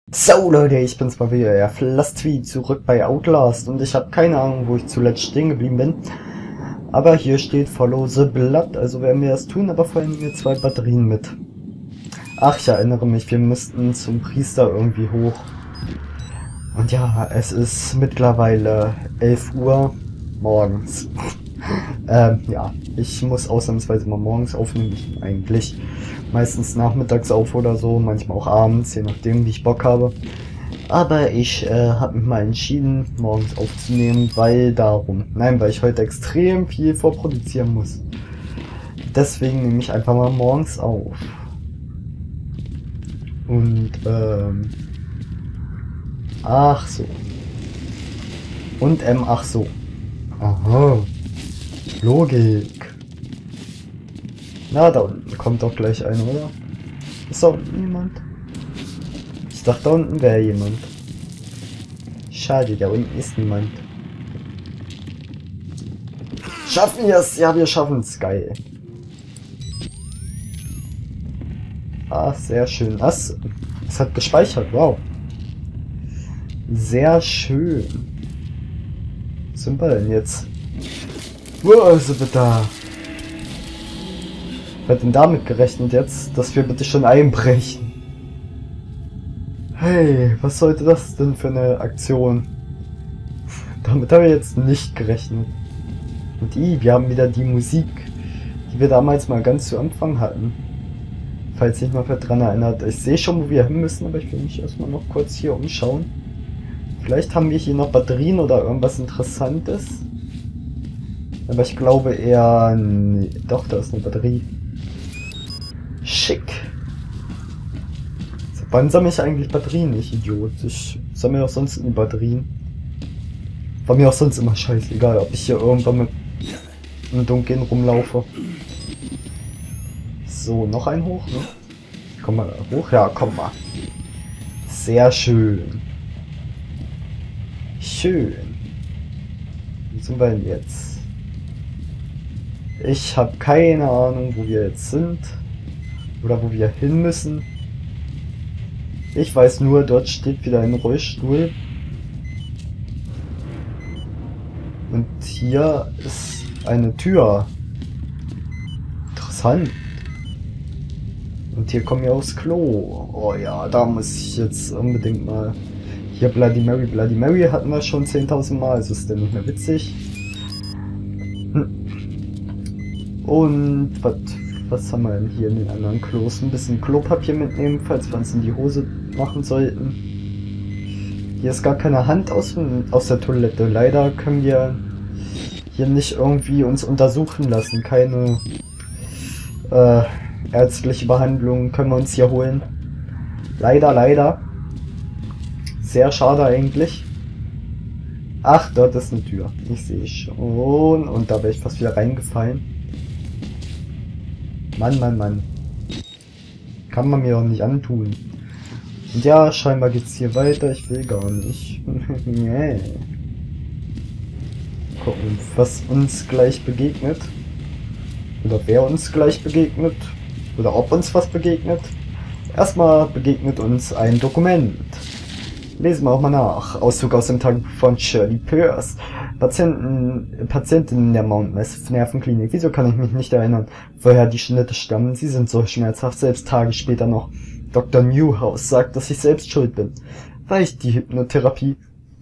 So Leute, ich bin's mal wieder, der Flastweed, zurück bei Outlast und ich habe keine Ahnung, wo ich zuletzt stehen geblieben bin. Aber hier steht Follow the Blood, also werden wir das tun, aber vorher nehmen wir 2 Batterien mit. Ach, ich erinnere mich, wir müssten zum Priester irgendwie hoch. Und ja, es ist mittlerweile 11 Uhr morgens. Ja, ich muss ausnahmsweise mal morgens aufnehmen, ich eigentlich meistens nachmittags auf oder so, manchmal auch abends, je nachdem wie ich Bock habe. Aber ich habe mich mal entschieden, morgens aufzunehmen, weil ich heute extrem viel vorproduzieren muss. Deswegen nehme ich einfach mal morgens auf. Und ach so. Und ach so. Aha. Logik. Na, da unten kommt doch gleich einer, oder? Ist da unten jemand? Ich dachte, da unten wäre jemand. Schade, da unten ist niemand. Schaffen wir es? Ja, wir schaffen es. Geil. Ah, sehr schön. Es hat gespeichert. Wow. Sehr schön. Was sind wir denn jetzt? Wo ist er da? Wer hat denn damit gerechnet jetzt, dass wir bitte schon einbrechen? Hey, was sollte das denn für eine Aktion? Damit habe ich jetzt nicht gerechnet. Und wir haben wieder die Musik, die wir damals mal ganz zu Anfang hatten. Falls sich mal wer dran erinnert. Ich sehe schon, wo wir hin müssen, aber ich will mich erstmal noch kurz hier umschauen. Vielleicht haben wir hier noch Batterien oder irgendwas Interessantes. Aber ich glaube eher... Nee, doch, da ist eine Batterie. Schick. Wann sammle ich eigentlich Batterien, ich Idiot? Ich sammle auch sonst nie Batterien. War mir auch sonst immer scheißegal, ob ich hier irgendwann mit im Dunkeln rumlaufe. So, noch ein hoch, ne? Komm mal hoch, ja, komm mal. Sehr schön. Schön. Wo sind wir denn jetzt? Ich habe keine Ahnung, wo wir jetzt sind. Oder wo wir hin müssen. Ich weiß nur, dort steht wieder ein Rollstuhl. Und hier ist eine Tür. Interessant. Und hier kommen wir aufs Klo. Oh ja, da muss ich jetzt unbedingt mal... Hier Bloody Mary. Bloody Mary hatten wir schon 10.000 Mal. Also ist der nicht mehr witzig. Und was haben wir denn hier in den anderen Klos? Ein bisschen Klopapier mitnehmen, falls wir uns in die Hose machen sollten. Hier ist gar keine Hand aus der Toilette. Leider können wir hier nicht irgendwie uns untersuchen lassen. Keine ärztliche Behandlung können wir uns hier holen. Leider, leider. Sehr schade eigentlich. Ach, dort ist eine Tür. Ich sehe schon. Und da wäre ich fast wieder reingefallen. Mann. Kann man mir doch nicht antun. Und ja, scheinbar geht's hier weiter. Ich will gar nicht. Nee. Gucken, was uns gleich begegnet. Oder wer uns gleich begegnet. Oder ob uns was begegnet. Erstmal begegnet uns ein Dokument. Lesen wir auch mal nach. Auszug aus dem Tagebuch von Shirley Pierce. Patientin der Mount Massive Nervenklinik. Wieso kann ich mich nicht erinnern, woher die Schnitte stammen? Sie sind so schmerzhaft, selbst Tage später noch. Dr. Newhouse sagt, dass ich selbst schuld bin, weil ich die Hypnotherapie,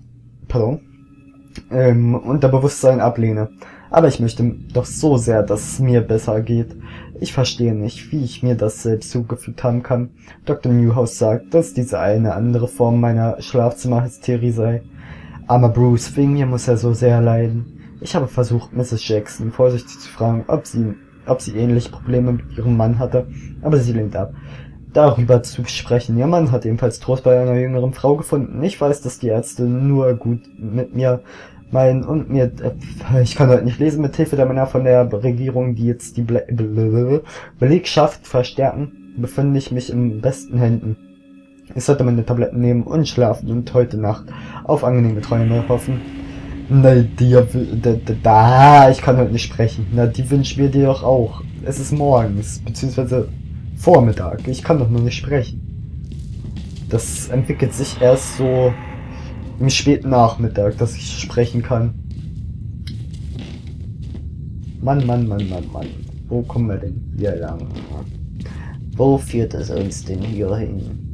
unter Bewusstsein ablehne. Aber ich möchte doch so sehr, dass es mir besser geht. Ich verstehe nicht, wie ich mir das selbst zugefügt haben kann. Dr. Newhouse sagt, dass diese eine andere Form meiner Schlafzimmerhysterie sei. Armer Bruce, wegen mir muss er so sehr leiden. Ich habe versucht, Mrs. Jackson vorsichtig zu fragen, ob sie ähnliche Probleme mit ihrem Mann hatte, aber sie lehnt ab, darüber zu sprechen. Ihr Mann hat ebenfalls Trost bei einer jüngeren Frau gefunden. Ich weiß, dass die Ärzte nur gut mit mir meinen und mir, ich kann heute nicht lesen, mit Hilfe der Männer von der Regierung, die jetzt die Belegschaft verstärken, befinde ich mich in besten Händen. Ich sollte meine Tabletten nehmen und schlafen und heute Nacht auf angenehme Träume hoffen. Na, ich kann heute nicht sprechen. Na, die wünschen wir dir doch auch. Es ist morgens, beziehungsweise Vormittag. Ich kann doch nur nicht sprechen. Das entwickelt sich erst so im späten Nachmittag, dass ich sprechen kann. Mann. Wo kommen wir denn hier lang? Wo führt es uns denn hier hin?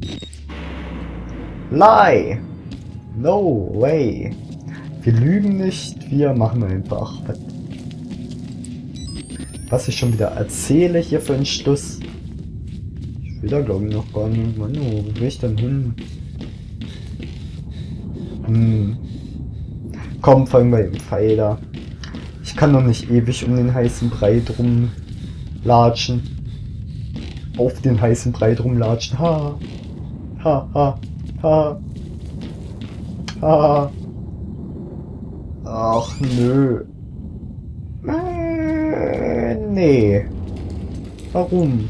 Lie! No way! Wir lügen nicht, wir machen einfach. Was ich schon wieder erzähle hier für einen Stuss. Ich will da glaube ich noch gar nicht. Mann, wo will ich denn hin? Komm, fangen wir im Pfeil da. Ich kann doch nicht ewig um den heißen Brei drum latschen. Auf den heißen Brei drum latschen. Ha. Ach nö. Nee. Warum?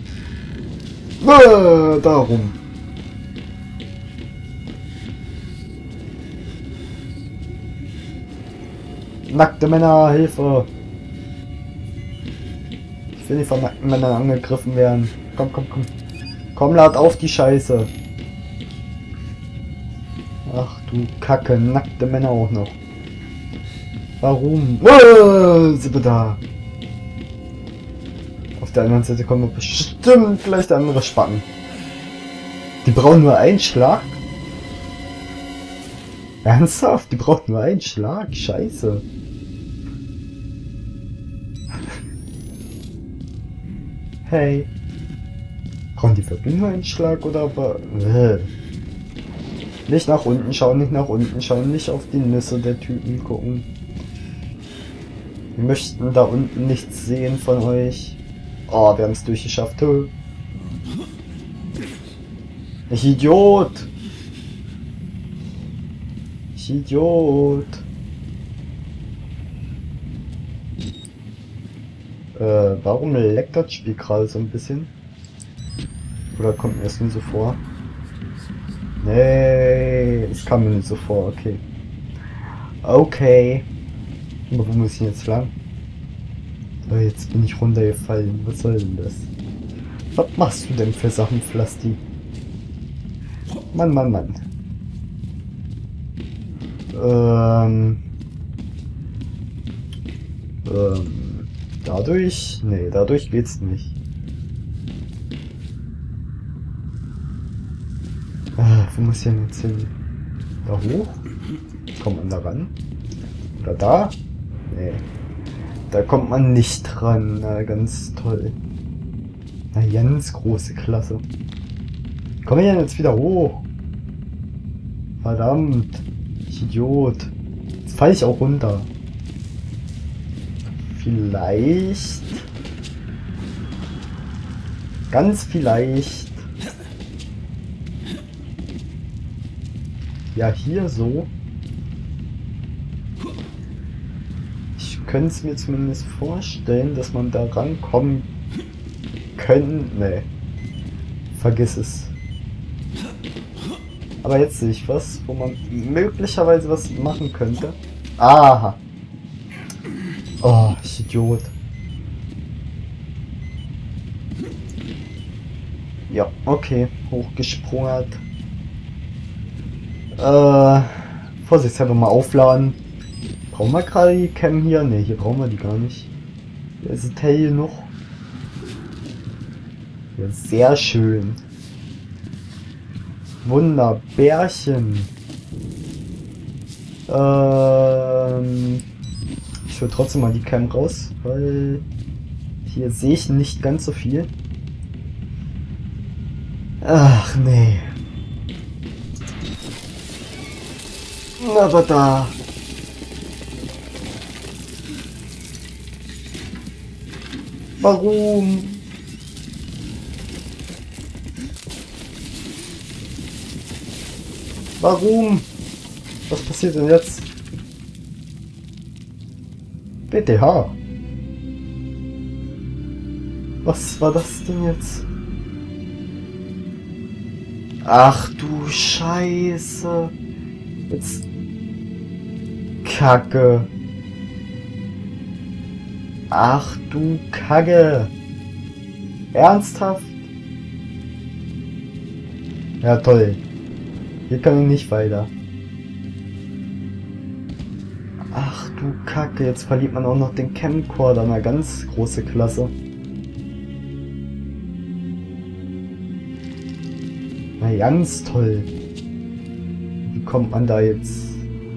Darum. Nackte Männer, Hilfe! Ich will nicht von nackten Männern angegriffen werden. Komm. Komm, lad auf die Scheiße. Ach du Kacke, nackte Männer auch noch. Warum? Sind wir da? Auf der anderen Seite kommen wir bestimmt gleich der andere Spacken. Die brauchen nur einen Schlag? Ernsthaft? Die braucht nur einen Schlag? Scheiße. Hey. Brauchen die wirklich nur einen Schlag oder aber... Nicht nach unten schauen, nicht nach unten schauen, nicht auf die Nüsse der Typen gucken. Wir möchten da unten nichts sehen von euch. Oh, wir haben es durchgeschafft. Ich Idiot! Ich Idiot! Warum leckt das Spiel gerade so ein bisschen? Oder kommt mir das nur so vor? Nee, es kam mir nicht so vor, okay. Okay. Aber wo muss ich denn jetzt lang? Oh, jetzt bin ich runtergefallen. Was soll denn das? Was machst du denn für Sachen, Flasti? Mann. Dadurch? Nee, dadurch geht's nicht. Wo muss ich denn jetzt hin? Da hoch? Kommt man da ran? Oder da? Nee. Da kommt man nicht ran. Na, ganz toll. Na, ganz große Klasse. Komm ich denn jetzt wieder hoch? Verdammt. Ich Idiot. Jetzt falle ich auch runter. Vielleicht. Ganz vielleicht. Ja, hier so. Ich könnte es mir zumindest vorstellen, dass man da rankommen könnte. Nee. Vergiss es. Aber jetzt sehe ich was, wo man möglicherweise was machen könnte. Aha. Oh, ich Idiot. Ja, okay. Hochgesprungen. Vorsichtshalber mal aufladen. Brauchen wir gerade die Cam hier? Ne, hier brauchen wir die gar nicht. Hier ist das Teil noch. Ja, sehr schön. Wunderbärchen. Ich will trotzdem mal die Cam raus, weil hier sehe ich nicht ganz so viel. Ach nee. Aber da. Warum? Warum? Was passiert denn jetzt? BTH. Was war das denn jetzt? Ach du Scheiße. Jetzt. Kacke. Ach du Kacke. Ernsthaft? Ja toll. Wir können nicht weiter. Ach du Kacke, jetzt verliert man auch noch den Camcorder, eine ganz große Klasse. Na, ganz toll. Wie kommt man da jetzt?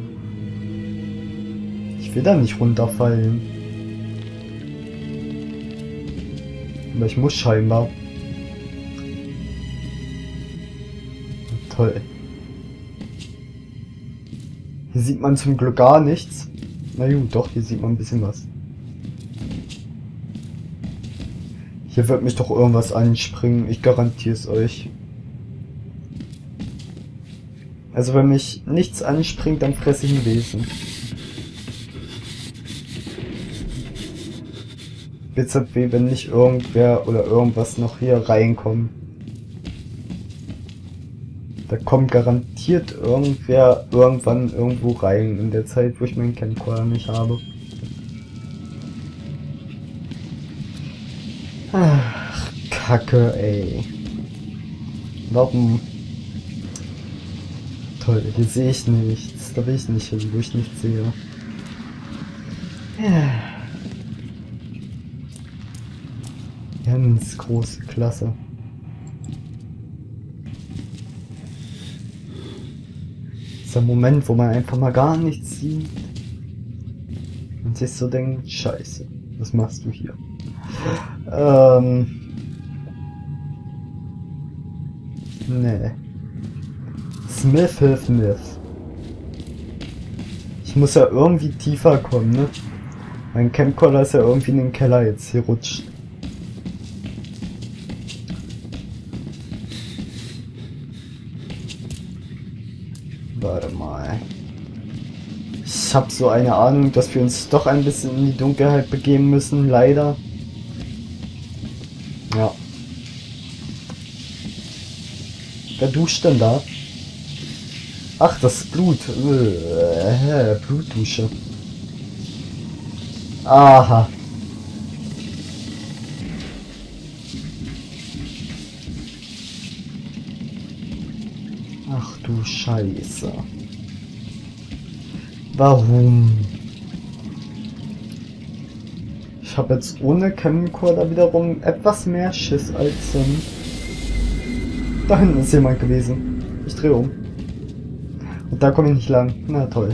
Ich will da nicht runterfallen. Aber ich muss scheinbar. Toll. Hier sieht man zum Glück gar nichts. Na gut, doch, hier sieht man ein bisschen was. Hier wird mich doch irgendwas anspringen, ich garantiere es euch. Also wenn mich nichts anspringt, dann fresse ich ein Wesen. BZW, wenn nicht irgendwer oder irgendwas noch hier reinkommt. Da kommt garantiert irgendwer irgendwann irgendwo rein, in der Zeit, wo ich meinen Camcorder nicht habe. Ach, Kacke, ey. Warum? Toll, hier sehe ich nichts. Da will ich nicht hin, wo ich nichts sehe. Ganz große Klasse. Dieser Moment, wo man einfach mal gar nichts sieht und sich so denkt, Scheiße, was machst du hier? Nee. Smith. Ich muss ja irgendwie tiefer kommen, ne? Mein Camcorder ist ja irgendwie in den Keller jetzt hier rutscht. Warte mal. Ich habe so eine Ahnung, dass wir uns doch ein bisschen in die Dunkelheit begeben müssen, leider. Ja. Wer duscht denn da? Ach, das Blut. Blutdusche. Aha. Ach du Scheiße. Warum? Ich habe jetzt ohne Camcorder wiederum etwas mehr Schiss als da hinten ist jemand gewesen. Ich drehe um. Und da komme ich nicht lang. Na toll.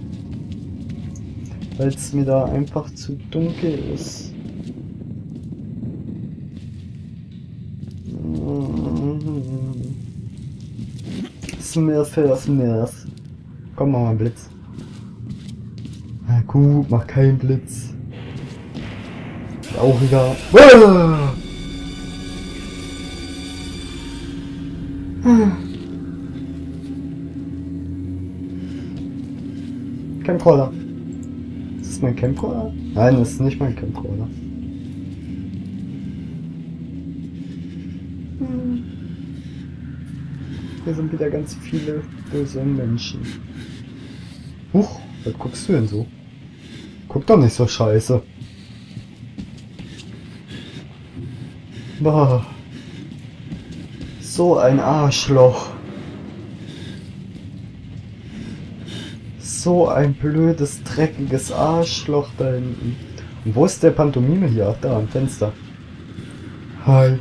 Weil es mir da einfach zu dunkel ist. Smurf. Komm, mach mal einen Blitz. Na gut, mach keinen Blitz. Trauriger. Camcorder. Ist das mein Camcorder? Nein, das ist nicht mein Camcorder. Hier sind wieder ganz viele böse Menschen. Huch, was guckst du denn so? Guck doch nicht so scheiße. Boah. So ein Arschloch. So ein blödes, dreckiges Arschloch da hinten. Und wo ist der Pantomime hier? Ach, da am Fenster. Hi.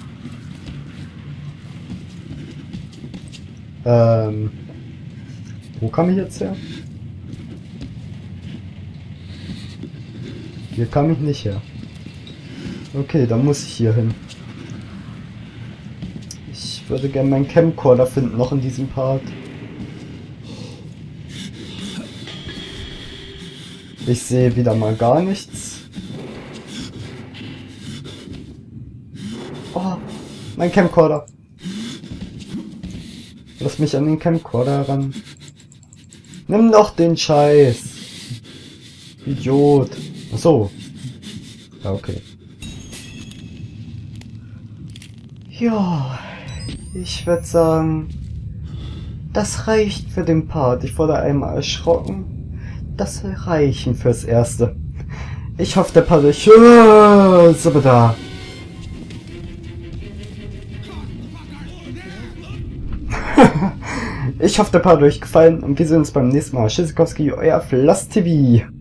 Wo kam ich jetzt her? Hier kam ich nicht her. Okay, dann muss ich hier hin. Ich würde gerne meinen Camcorder finden, noch in diesem Part. Ich sehe wieder mal gar nichts. Oh, mein Camcorder. Lass mich an den Camcorder ran. Nimm doch den Scheiß. Idiot. Ach so. Ja, okay. Ja, ich würde sagen, das reicht für den Part. Ich wurde einmal erschrocken. Das reichen fürs Erste. Ich hoffe, der Part ist aber da. Ich hoffe, der Part hat euch gefallen und wir sehen uns beim nächsten Mal. Tschüssikowski, euer Floss TV.